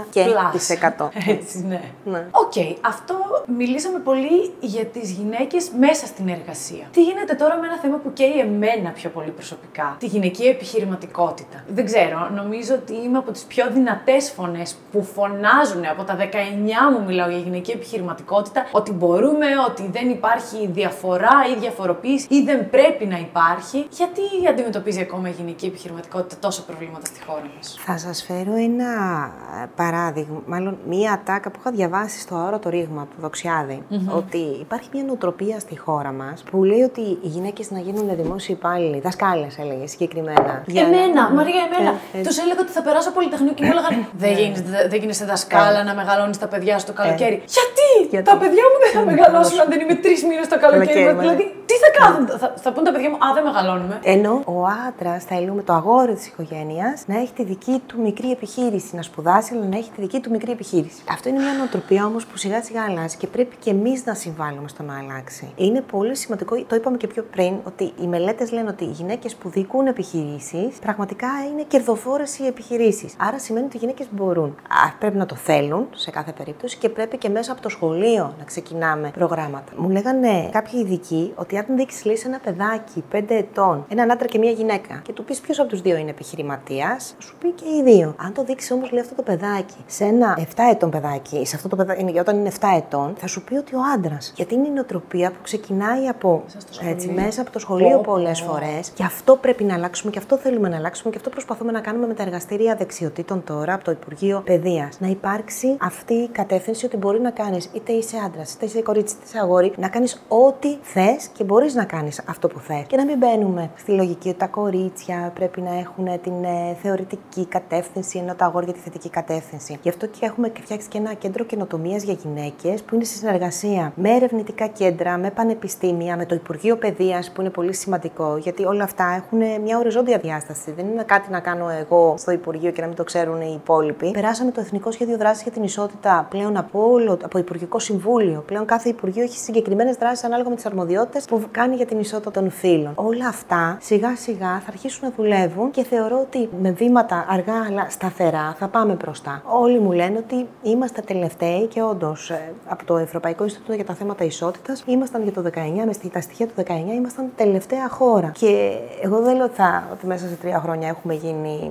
50%. Έτσι, ναι. Οκ, αυτό μιλήσαμε πολύ για τις γυναίκες μέσα στην εργασία. Τι γίνεται τώρα με ένα θέμα που καίει εμένα πιο πολύ προσωπικά, τη γυναική επιχειρηματικότητα. Δεν ξέρω, νομίζω ότι είμαι από τις πιο δυνατές φωνές που φωνάζουν από τα 19 μου, μιλάω για γυναική επιχειρηματικότητα, ότι μπορούμε, ότι δεν υπάρχει διαφορά ή διαφοροποίηση ή δεν πρέπει να υπάρχει. Γιατί αντιμετωπίζει ακόμα η γυναική επιχειρηματικότητα τόσα προβλήματα στη χώρα μας? Θα σας φέρω ένα παράδειγμα, μάλλον μία ατάκα που είχα διαβάσει στο Αόρατο Ρήγμα του Δοξιάδη. Ότι υπάρχει μια νοοτροπία στη χώρα μας που λέει ότι οι γυναίκες να γίνουν δημόσιοι υπάλληλοι, δασκάλες έλεγε συγκεκριμένα. Μαρία, εμένα. Τους έλεγα ότι θα περάσω πολυτεχνείο και μου έλεγαν δεν γίνεσαι δασκάλα να μεγαλώνεις τα παιδιά σου το καλοκαίρι. Γιατί? Τα παιδιά μου δεν θα μεγαλώσουν αν δεν είμαι 3 μήνες το καλοκαίρι. Δηλαδή, τι θα κάνουν? Θα πούν τα παιδιά μου, δεν μεγαλώνουμε. Ενώ ο άντρας, θέλουμε το αγόρι της οικογένειας να έχει τη δική του μικρή επιχείρηση, να σπουδάσει, αλλά να έχει τη δική του μικρή επιχείρηση. Αυτό είναι μια νοοτροπία όμως που σιγά σιγά αλλάζει και πρέπει και εμείς να συμβάλλουμε στο να αλλάξει. Είναι πολύ σημαντικό, το είπαμε και πιο πριν, ότι οι μελέτες λένε ότι οι γυναίκες που διοικούν επιχειρήσεις πραγματικά είναι κερδοφόρες οι επιχειρήσεις. Άρα σημαίνει ότι οι γυναίκες μπορούν. Πρέπει να το θέλουν σε κάθε περίπτωση και πρέπει και μέσα από το σχολείο να ξεκινάμε προγράμματα. Μου λέγανε κάποιοι ειδικοί ότι αν δείξει λέει σε ένα παιδάκι 5 ετών, έναν άντρα και μια γυναίκα, και του πει ποιος από τους δύο είναι επιχειρηματίας, σου πει και οι δύο. Αν το δείξει όμως λέει αυτό το παιδάκι σε ένα 7 ετών παιδάκι, σε αυτό το παιδάκι, όταν είναι 7 ετών, θα σου πει ότι ο άντρας. Γιατί είναι η νοοτροπία που ξεκινάει από μέσα από το σχολείο πολλές φορές. Και αυτό πρέπει να αλλάξουμε και αυτό θέλουμε να αλλάξουμε και αυτό προσπαθούμε να κάνουμε με τα εργαστήρια δεξιοτήτων τώρα από το Υπουργείο Παιδείας. Να υπάρξει αυτή η κατεύθυνση ότι μπορεί να κάνεις, είτε είσαι άντρας, είτε είσαι κορίτσι, είτε είσαι αγόρι, να κάνεις ό,τι θες και μπορείς να κάνεις αυτό που θες. Και να μην μπαίνουμε στη λογική ότι τα κορίτσια πρέπει να έχουν την θεωρητική κατεύθυνση, ενώ τα αγόρια τη θετική κατεύθυνση. Γι' αυτό και έχουμε φτιάξει και ένα κέντρο καινοτομίας για γυναίκες που είναι σε συνεργασία με ερευνητικά κέντρα, με πανεπιστήμια, με το Υπουργείο Παιδείας που είναι πολύ σημαντικό, γιατί όλα αυτά έχουν μια οριζόντια διάσταση. Δεν είναι κάτι να κάνω εγώ στο Υπουργείο και να μην το ξέρουν οι υπόλοιποι. Περάσαμε το Εθνικό Σχέδιο Δράσης για την Ισότητα πλέον από Υπουργικό Συμβούλιο. Πλέον κάθε Υπουργείο έχει συγκεκριμένες δράσεις ανάλογα με τις αρμοδιότητες που κάνει για την ισότητα των φύλων. Όλα αυτά σιγά σιγά θα αρχίσουν να δουλεύουν και θεωρώ ότι με βήματα αργά αλλά σταθερά θα πάμε μπροστά. Όλοι μου λένε ότι είμαστε τελευταίοι και όντως από το Ευρωπαϊκό Ινστιτούτο για τα θέματα ισότητας ήμασταν για το 19, με τα στοιχεία του 19 ήμασταν τελευταία χώρα. Και εγώ δεν λέω ότι μέσα σε 3 χρόνια έχουμε γίνει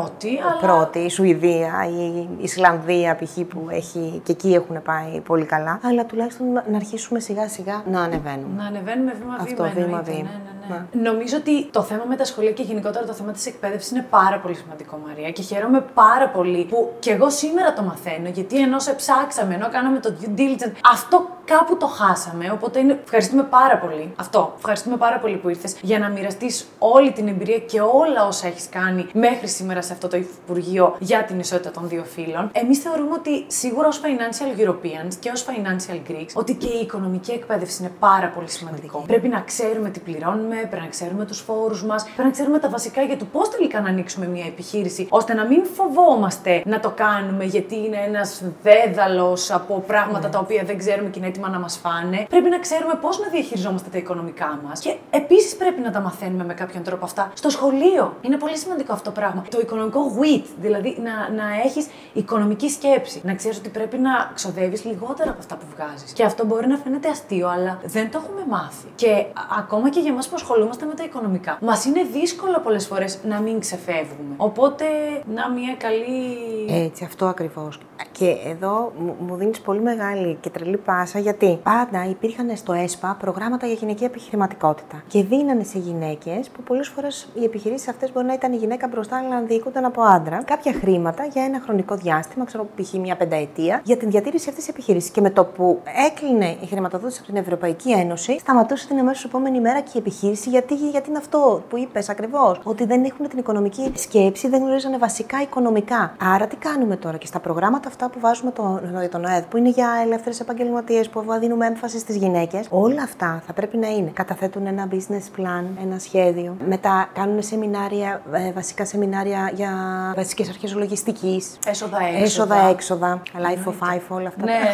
πρώτη, η Σουηδία, η Ισλανδία π.χ. που έχει και εκεί έχουν πάει πολύ καλά, αλλά τουλάχιστον να αρχίσουμε σιγά σιγά να ανεβαίνουμε. Να ανεβαίνουμε βήμα-βήμα. Ναι. Νομίζω ότι το θέμα με τα σχολεία και γενικότερα το θέμα της εκπαίδευσης είναι πάρα πολύ σημαντικό, Μαρία, και χαίρομαι πάρα πολύ που και εγώ σήμερα το μαθαίνω, γιατί ενώ σε ψάξαμε, ενώ κάναμε το due diligence, αυτό κάπου το χάσαμε. Οπότε ευχαριστούμε πάρα πολύ. Ευχαριστούμε πάρα πολύ που ήρθες για να μοιραστείς όλη την εμπειρία και όλα όσα έχεις κάνει μέχρι σήμερα σε αυτό το Υπουργείο για την ισότητα των δύο φύλων. Εμείς θεωρούμε ότι σίγουρα ως Financial Europeans και ως Financial Greeks, ότι και η οικονομική εκπαίδευση είναι πάρα πολύ σημαντικό. Πρέπει να ξέρουμε τι πληρώνουμε, πρέπει να ξέρουμε τους φόρους μας, πρέπει να ξέρουμε τα βασικά για το πώς τελικά να ανοίξουμε μια επιχείρηση, ώστε να μην φοβόμαστε να το κάνουμε γιατί είναι ένας δέδαλος από πράγματα τα οποία δεν ξέρουμε και είναι έτοιμα να μας φάνε. Πρέπει να ξέρουμε πώς να διαχειριζόμαστε τα οικονομικά μας. Και επίσης πρέπει να τα μαθαίνουμε με κάποιον τρόπο αυτά στο σχολείο. Είναι πολύ σημαντικό αυτό το πράγμα. Το οικονομικό wit, δηλαδή να έχεις οικονομική σκέψη. Να ξέρεις ότι πρέπει να ξοδεύεις λιγότερα από αυτά που βγάζεις. Και αυτό μπορεί να φαίνεται αστείο, αλλά δεν το έχουμε μάθει. Και ακόμα και για εμάς που ασχολούμαστε με τα οικονομικά, μας είναι δύσκολο πολλές φορές να μην ξεφεύγουμε. Οπότε, μια καλή. Έτσι, αυτό ακριβώς. Και εδώ μου δίνεις πολύ μεγάλη και τρελή πάσα, γιατί πάντα υπήρχαν στο ΕΣΠΑ προγράμματα για γυναική επιχειρηματικότητα. Και δίνανε σε γυναίκες που πολλές φορές οι επιχειρήσεις αυτές μπορεί να ήταν η γυναίκα μπροστά, αλλά να διοικούνταν από άντρα, κάποια χρήματα για ένα χρονικό διάστημα, ξέρω π.χ. μια πενταετία, για την διατήρηση αυτής της επιχείρησης. Και με το που έκλεινε η χρηματοδότηση από την Ευρωπαϊκή Ένωση, σταματούσε την αμέσως επόμενη μέρα και η επιχείρηση. Γιατί είναι αυτό που είπες ακριβώς, ότι δεν έχουν την οικονομική σκέψη, δεν γνωρίζανε βασικά οικονομικά. Άρα τι κάνουμε τώρα και στα προγράμματα αυτά που βάζουμε για τον ΟΕΔ, που είναι για ελεύθερες επαγγελματίες, που δίνουμε έμφαση στις γυναίκες, όλα αυτά θα πρέπει να είναι. Καταθέτουν ένα business plan, ένα σχέδιο. Μετά κάνουν σεμινάρια, βασικά σεμινάρια για βασικές αρχές λογιστικής. Έσοδα-έξοδα. Life of Five, όλα αυτά. Ναι.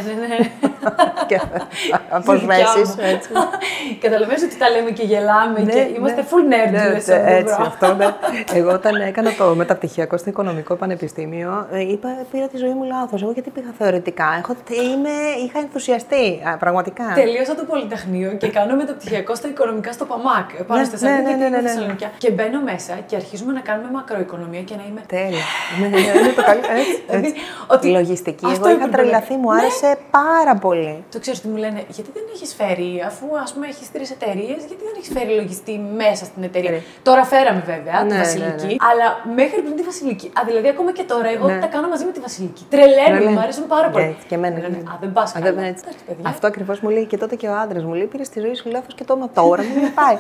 Και αποσβέσεις. Καταλαβαίνεις ότι τα λέμε και γελάμε και είμαστε full nerd. Έτσι, αυτό. Εγώ όταν έκανα το μεταπτυχιακό στο Οικονομικό Πανεπιστήμιο, πήρα τη ζωή μου λάθος. Εγώ γιατί πήγα θεωρητικά. Είχα ενθουσιαστεί. έτσι, πραγματικά. Τελείωσα το Πολυτεχνείο και κάνω μεταπτυχιακό στα οικονομικά στο ΠΑΜΑΚ. Πάνω στη Θεσσαλονίκη. Και μπαίνω μέσα και αρχίζουμε να κάνουμε μακροοικονομία και να είμαι. Τέλεια. Είναι το καλύτερο. Έτσι. Τη λογιστική. Εγώ είχα τρελαθεί, μου άρεσε πάρα πολύ. Το ξέρω τι μου λένε, γιατί δεν έχεις φέρει, αφού ας πούμε έχεις 3 εταιρείες, γιατί δεν έχεις φέρει λογιστή μέσα στην εταιρεία. Τώρα φέραμε βέβαια τη Βασιλική, αλλά μέχρι πριν τη Βασιλική. Δηλαδή ακόμα και τώρα εγώ τα κάνω μαζί με τη Βασιλική. Τρελαίνουν, μου αρέσουν πάρα πολύ. Και εμένα. Α, δεν πας καλά. Αυτό ακριβώς μου λέει και τότε και ο άντρας μου λέει: πήρε τη ζωή σου λάθος και το μα τώρα μου πάει.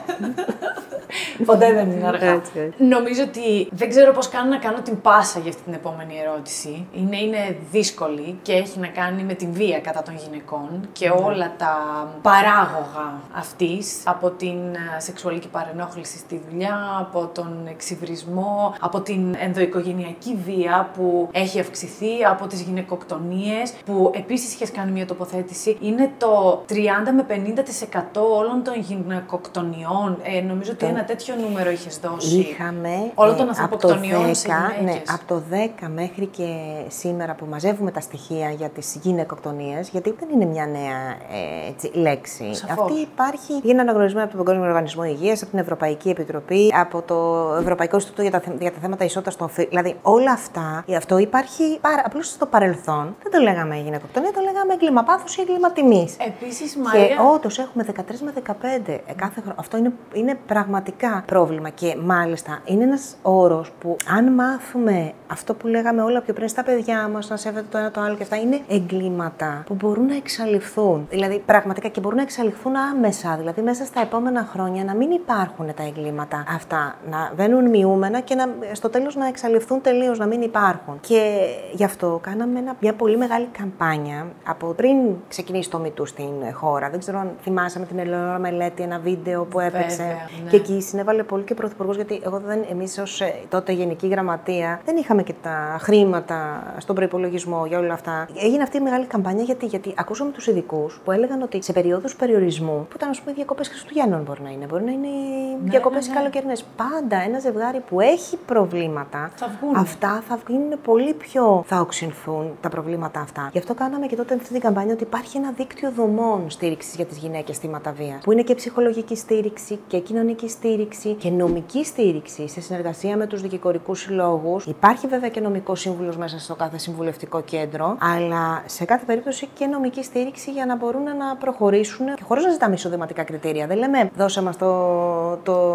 Ποτέ δεν είναι αργά. Νομίζω ότι δεν ξέρω πώς κάνω να κάνω την πάσα για αυτή την επόμενη ερώτηση. Είναι δύσκολη και έχει να κάνει με την βία κατά των γυναικών και όλα τα παράγωγα αυτής, από την σεξουαλική παρενόχληση στη δουλειά, από τον εξυβρισμό, από την ενδοοικογενειακή βία που έχει αυξηθεί, από τις γυναικοκτονίες, που επίσης είχες κάνει μια τοποθέτηση. Είναι το 30 με 50% όλων των γυναικοκτονιών. Νομίζω ότι ένα τέτοιο νούμερο είχες δώσει. Είχαμε όλων των ανθρωποκτονιών σε γυναίκες. Ναι, από το 10 μέχρι και σήμερα που μαζεύουμε τα στοιχεία για τις γυναικοκτονίες, γιατί δεν είναι μια νέα λέξη. Σαφώς. Αυτή υπάρχει, είναι αναγνωρισμένη από τον Παγκόσμιο Οργανισμό Υγείας, από την Ευρωπαϊκή Επιτροπή, από το Ευρωπαϊκό Ινστιτούτο για τα θέματα ισότητας των φύλων. Δηλαδή όλα αυτά, αυτό υπάρχει απλώς στο παρελθόν. Δεν το λέγαμε γυναικοκτονία, το λέγαμε έγκλημα πάθους ή έγκλημα τιμής. Επίσης, Μαρία. Και όντως έχουμε 13 με 15 κάθε χρόνο. Αυτό είναι πραγματικά πρόβλημα και μάλιστα είναι ένας όρος που αν μάθουμε αυτό που λέγαμε όλα πιο πριν στα παιδιά μας, να σέβεται το ένα το άλλο και αυτά, είναι εγκλήματα που μπορούν να εξαλειφθούν. Δηλαδή πραγματικά και μπορούν να εξαλειφθούν άμεσα. Δηλαδή μέσα στα επόμενα χρόνια να μην υπάρχουν τα εγκλήματα αυτά, να βαίνουν μειούμενα και στο τέλος να εξαλειφθούν τελείως, να μην υπάρχουν. Και γι' αυτό κάναμε μια πολύ μεγάλη καμπάνια από πριν ξεκινήσει το MeToo στην χώρα. Δεν ξέρω αν θυμάσαι με την Ελεονόρα Μελέτη ένα βίντεο που έπαιξε. Βέβαια, ναι. Και εκεί συνέβαλε πολύ και ο Πρωθυπουργός, γιατί εμείς ως τότε Γενική Γραμματεία δεν είχαμε και τα χρήματα στον προϋπολογισμό για όλα αυτά. Έγινε αυτή η μεγάλη καμπάνια γιατί ακούσαμε τους ειδικούς που έλεγαν ότι σε περιόδους περιορισμού, που ήταν ας πούμε διακοπές Χριστουγέννων μπορεί να είναι διακοπές καλοκαιρινές, πάντα ένα ζευγάρι που έχει προβλήματα, αυτά θα βγουν πολύ πιο. Θα οξυνθούν τα προβλήματα αυτά. Γι' αυτό κάναμε και τότε αυτή την καμπάνια ότι υπάρχει ένα δίκτυο δομών στήριξης για τις γυναίκες θύματα βίας, που είναι και ψυχολογική στήριξη και κοινωνική στήριξη και νομική στήριξη σε συνεργασία με τους δικηγορικούς συλλόγους. Υπάρχει βέβαια και νομικός σύμβουλος μέσα στο κάθε συμβουλευτικό κέντρο, αλλά σε κάθε περίπτωση και νομική στήριξη για να μπορούν να προχωρήσουν και χωρίς να ζητάμε εισοδηματικά κριτήρια. Δεν λέμε δώσε μας το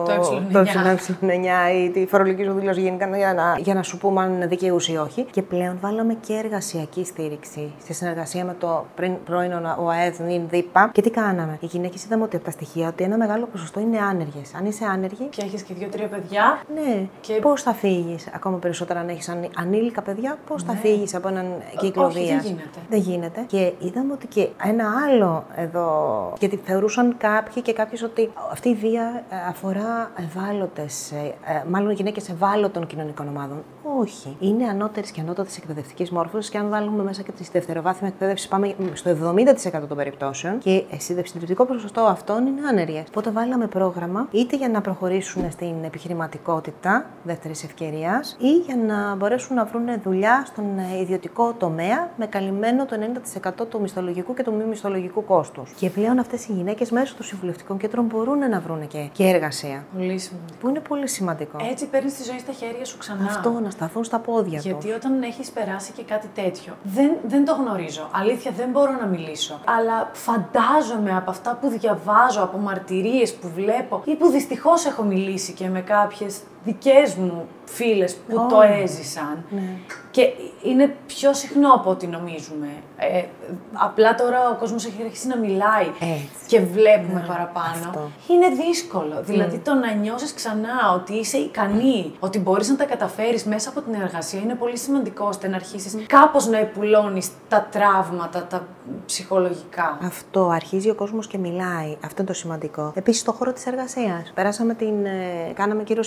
ε9 ή τη φορολογική σου δήλωση γενικά για να σου πούμε αν δικαιούς ή όχι. Και πλέον βάλαμε και εργασιακή στήριξη σε συνεργασία με το πρώην ΟΑΕΔ, νυν ΔΥΠΑ. Και τι κάναμε? Οι γυναίκες είδαμε ότι από τα στοιχεία ότι ένα μεγάλο ποσοστό είναι άνεργες. Αν είσαι άνεργη. Και έχεις και 2-3 παιδιά. Ναι. Και πώς θα φύγεις, ακόμα περισσότερα αν έχεις ανήλικα παιδιά, πώς θα φύγεις από έναν κύκλο βίας? Δεν γίνεται. Και είδαμε ότι και ένα άλλο εδώ. Γιατί θεωρούσαν κάποιοι και κάποιες ότι αυτή η βία αφορά ευάλωτες, μάλλον γυναίκες ευάλωτων κοινωνικών ομάδων. Όχι. Είναι ανώτερης και ανώτατης εκπαιδευτικής μόρφωσης και αν βάλουμε μέσα και τη δευτεροβάθμια εκπαίδευση, πάμε στο 70% των περιπτώσεων και συντριπτικό ποσοστό αυτών είναι άνεργες. Οπότε βάλαμε πρόγραμμα είτε για να προχωρήσουν στην επιχειρηματικότητα δεύτερης ευκαιρίας ή για να μπορέσουν να βρουν δουλειά στον ιδιωτικό τομέα με καλυμμένο το 90% του μισθολογικού και του μη μισθολογικού κόστους. Και πλέον αυτές οι γυναίκες μέσω των συμβουλευτικών κέντρων μπορούν να βρουν και εργασία. Πολύ σημαντικό. Που είναι πολύ σημαντικό. Έτσι παίρνεις τη ζωή στα χέρια σου ξανά. Αυτό, να σταθούν στα πόδια τους. Γιατί όταν έχεις περάσει και κάτι τέτοιο, δεν το γνωρίζω. Αλήθεια, δεν μπορώ να μιλήσω. Αλλά φαντάζομαι από αυτά που διαβάζω, από μαρτυρίες που βλέπω ή που δυστυχώς έχω μιλήσει και με κάποιες δικές μου φίλες που το έζησαν. Ναι. Και είναι πιο συχνό από ό,τι νομίζουμε. Απλά τώρα ο κόσμος έχει αρχίσει να μιλάει και βλέπουμε παραπάνω. Αυτό. Είναι δύσκολο. Δηλαδή το να νιώσεις ξανά ότι είσαι ικανή, ότι μπορείς να τα καταφέρεις μέσα από την εργασία είναι πολύ σημαντικό, ώστε να αρχίσεις κάπως να επουλώνεις τα τραύματα, τα ψυχολογικά. Αυτό, αρχίζει ο κόσμος και μιλάει. Αυτό είναι το σημαντικό. Επίσης, στον χώρο της εργασίας. Κάναμε κύρωση τη σύμβαση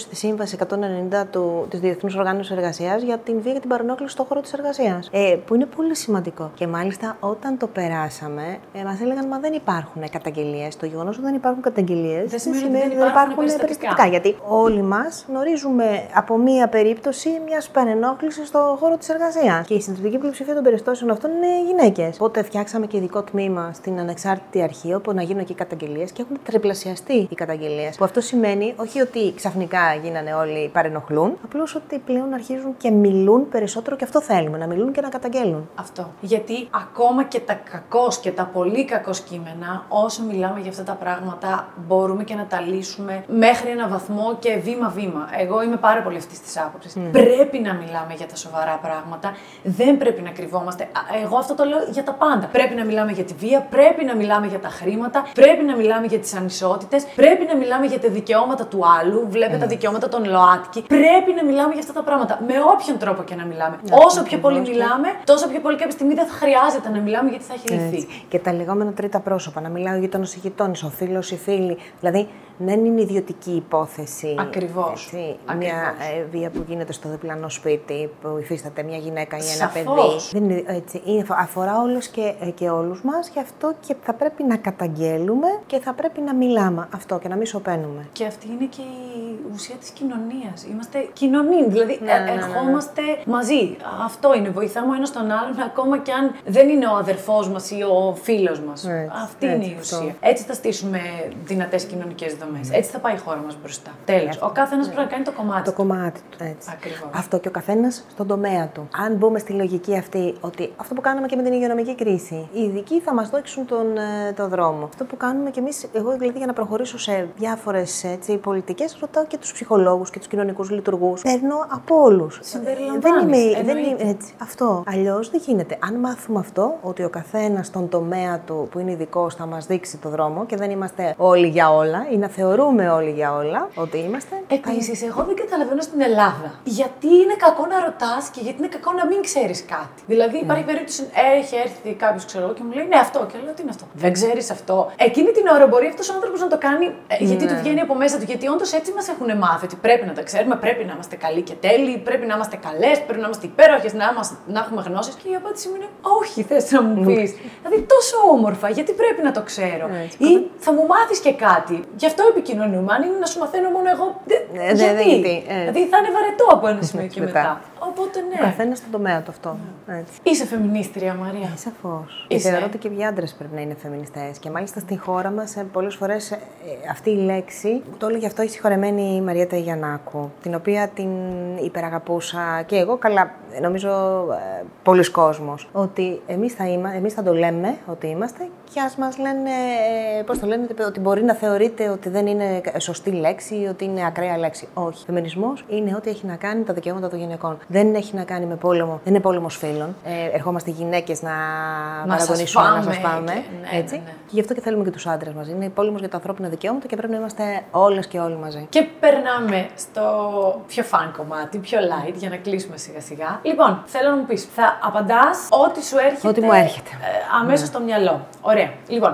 Σύμβαση 190 της Διεθνούς Οργάνωσης Εργασίας για την βία και την παρενόχληση στον χώρο της εργασίας. Που είναι πολύ σημαντικό. Και μάλιστα όταν το περάσαμε, μας έλεγαν μα δεν υπάρχουν καταγγελίες. Το γεγονός ότι δεν υπάρχουν καταγγελίες δεν σημαίνει ότι δεν υπάρχουν περιστατικά. Γιατί όλοι μας γνωρίζουμε από μία περίπτωση μιας παρενόχλησης στον χώρο της εργασίας. Και η συντριπτική πλειοψηφία των περιπτώσεων αυτών είναι γυναίκες. Οπότε φτιάξαμε και ειδικό τμήμα στην ανεξάρτητη αρχή, όπου να γίνουν εκεί καταγγελίες και έχουν τριπλασιαστεί οι καταγγελίες. Που αυτό σημαίνει όχι ότι ξαφνικά γίνανε όλοι παρενοχλούν, απλώς ότι πλέον αρχίζουν και μιλούν περισσότερο και αυτό θέλουμε, να μιλούν και να καταγγέλνουν. Αυτό. Γιατί ακόμα και τα κακός και τα πολύ κακός κείμενα, όσο μιλάμε για αυτά τα πράγματα, μπορούμε και να τα λύσουμε μέχρι ένα βαθμό και βήμα-βήμα. Εγώ είμαι πάρα πολύ αυτή τη άποψη. Πρέπει να μιλάμε για τα σοβαρά πράγματα, δεν πρέπει να κρυβόμαστε. Εγώ αυτό το λέω για τα πάντα. Πρέπει να μιλάμε για τη βία, πρέπει να μιλάμε για τα χρήματα, πρέπει να μιλάμε για τις ανισότητες, πρέπει να μιλάμε για τα δικαιώματα του άλλου. Βλέπετε τα δικαιώματα των ΛΟΑΤΚΙ. Πρέπει να μιλάμε για αυτά τα πράγματα. Με όποιον τρόπο και να μιλάμε. Όσο πιο πολύ μιλάμε, τόσο πιο πολύ κάποια στιγμή δεν θα χρειάζεται να μιλάμε γιατί θα έχει λυθεί. Και τα λεγόμενα τρίτα πρόσωπα. Να μιλάω για τον γειτόνισο, ο φίλος, η φίλη. Δηλαδή δεν είναι ιδιωτική υπόθεση. Ακριβώς. Μια βία που γίνεται στο διπλανό σπίτι, που υφίσταται μια γυναίκα ή ένα παιδί. Δεν είναι έτσι. Αφορά όλους και όλους μας, γι' αυτό και θα πρέπει να καταγγέλουμε και θα πρέπει να μιλάμε αυτό και να μην σωπαίνουμε. Και αυτή είναι και η ουσία της κοινωνίας. Είμαστε κοινωνοί, δηλαδή ερχόμαστε μαζί. Αυτό είναι, βοηθάμε ο ένας τον άλλον, ακόμα και αν δεν είναι ο αδερφός μας ή ο φίλος μας. Αυτή είναι η ουσία. Έτσι θα στήσουμε δυνατές κοινωνικές δομές. Έτσι θα πάει η χώρα μας μπροστά. Τέλος. Ο καθένας πρέπει να κάνει το κομμάτι του. Το κομμάτι του. Έτσι. Ακριβώς. Αυτό και ο καθένας στον τομέα του. Αν μπούμε στη λογική αυτή, ότι αυτό που κάναμε και με την υγειονομική κρίση, οι ειδικοί θα μας δείξουν τον δρόμο. Αυτό που κάνουμε κι εμείς, εγώ δηλαδή για να προχωρήσω σε διάφορες πολιτικές, ρωτάω και τους ψυχολόγους και τους κοινωνικούς λειτουργούς. Παίρνω από όλους. Δεν είμαι έτσι. Αυτό. Αλλιώς δεν γίνεται. Αν μάθουμε αυτό, ότι ο καθένας στον τομέα του που είναι ειδικός θα μας δείξει το δρόμο και δεν είμαστε όλοι για όλα ή να θεωρούμε όλοι για όλα ότι είμαστε. Επίσης, εγώ δεν καταλαβαίνω στην Ελλάδα γιατί είναι κακό να ρωτάς και γιατί είναι κακό να μην ξέρεις κάτι. Δηλαδή, υπάρχει περίπτωση, έχει έρθει κάποιος, ξέρω εγώ, και μου λέει ναι, αυτό. Και λέω τι είναι αυτό. Δεν ξέρεις αυτό. Εκείνη την ώρα μπορεί αυτός ο άνθρωπος να το κάνει γιατί του βγαίνει από μέσα του. Γιατί όντως έτσι μας έχουν μάθει ότι πρέπει να τα ξέρουμε, πρέπει να είμαστε καλοί και τέλειοι, πρέπει να είμαστε καλές, πρέπει να είμαστε υπέροχες, να έχουμε γνώσεις. Και η απάντηση μου είναι όχι, θες να μου πεις. Δηλαδή, τόσο όμορφα, γιατί πρέπει να το ξέρω. Ή θα μου μάθεις και κάτι. Γι' αυτό επικοινωνούμε. Αν είναι να σου μαθαίνω μόνο εγώ. Γιατί. Δηλαδή, θα είναι βαρετό από ένα σημείο και μετά. Οπότε ναι. Ο καθένας στον τομέα του αυτό. Είσαι φεμινίστρια, Μαρία. Σαφώς. Θεωρώ ότι και οι άντρες πρέπει να είναι φεμινιστές. Και μάλιστα στη χώρα μας πολλές φορές αυτή η λέξη, το έλεγε αυτό η συγχωρεμένη Μαριέτα Γιαννάκου, την οποία την υπεραγαπούσα και εγώ, καλά, νομίζω πολλοί κόσμος. Ότι εμείς θα το λέμε ότι είμαστε και ας μας λένε, πώς το λένε, ότι μπορεί να θεωρείται ότι δεν είναι σωστή λέξη ή ότι είναι ακραία λέξη. Όχι. Φεμινισμός είναι ό,τι έχει να κάνει με τα δικαιώματα των γυναικών. Δεν έχει να κάνει με πόλεμο, δεν είναι πόλεμος φίλων. Ερχόμαστε γυναίκες να παραγωνίσουμε, να σας πάμε. Έτσι. Ναι. Και γι' αυτό και θέλουμε και τους άντρες μαζί. Είναι πόλεμος για τα ανθρώπινα δικαιώματα και πρέπει να είμαστε όλες και όλοι μαζί. Και περνάμε στο πιο fun κομμάτι, πιο light, για να κλείσουμε σιγά-σιγά. Λοιπόν, θέλω να μου πεις, θα απαντάς ό,τι σου έρχεται. Ό,τι μου έρχεται. Αμέσως στο μυαλό. Ωραία. Λοιπόν.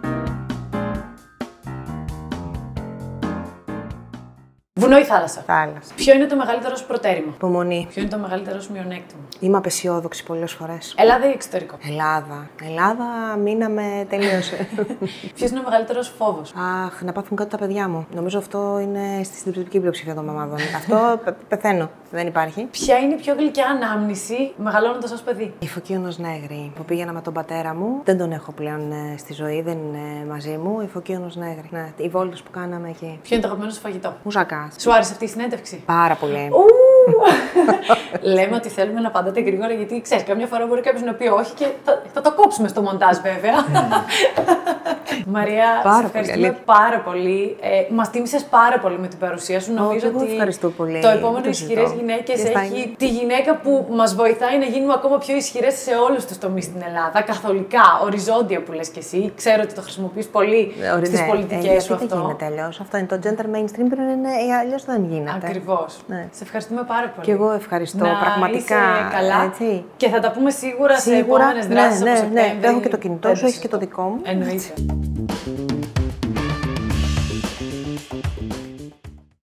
Βουνό ή θάλασσα. Θάλασσα. Ποιο είναι το μεγαλύτερο σου προτέρημα. Υπομονή. Ποιο είναι το μεγαλύτερο σου μειονέκτημα. Είμαι απεσιόδοξη πολλές φορές. Ελλάδα ή εξωτερικό. Ελλάδα, μείναμε, τελείωσε. Ποιος είναι ο μεγαλύτερος φόβος. Αχ, να πάθουν κάτι τα παιδιά μου. Νομίζω αυτό είναι στη συντριπτική πλειοψηφία των μαμάδων. Αυτό πεθαίνω. Δεν υπάρχει. Ποια είναι η πιο γλυκιά ανάμνηση μεγαλώνοντας ως παιδί. Η Φωκίωνος Νέγρη που πήγαινα με τον πατέρα μου. Δεν τον έχω πλέον στη ζωή, δεν είναι μαζί μου. Η Φωκίωνος Νέγρη. Ναι, οι βόλτες που κάναμε εκεί. Ποιο είναι το αγαπημένο σου φαγητό. Μουσακάς. Σου άρεσε αυτή η συνέντευξη. Πάρα πολύ. Λέμε ότι θέλουμε να απαντάτε γρήγορα γιατί ξέρεις, καμιά φορά μπορεί κάποιος να πει όχι και θα το κόψουμε στο μοντάζ βέβαια. Μαρία, σε ευχαριστούμε πάρα πολύ. Μας τίμησες πάρα πολύ με την παρουσία σου. Νομίζω ότι το επόμενο Ισχυρές Γυναίκες έχει τη γυναίκα που μας βοηθάει να γίνουμε ακόμα πιο ισχυρές σε όλους τους τομείς στην Ελλάδα. Καθολικά, οριζόντια που λες κι εσύ. Ξέρω ότι το χρησιμοποιείς πολύ στις πολιτικές σου αυτό. Δεν γίνεται αλλιώς. Αυτό είναι το gender mainstream, αλλιώς δεν γίνεται. Ακριβώς. Σε ευχαριστούμε πάρα πολύ. Και εγώ ευχαριστώ. Πραγματικά. Είσαι καλά. Έτσι. Και θα τα πούμε σίγουρα σε επόμενες δράσεις. Ναι, έχω και το κινητό σου, έχεις και το δικό μου. Εννοείται.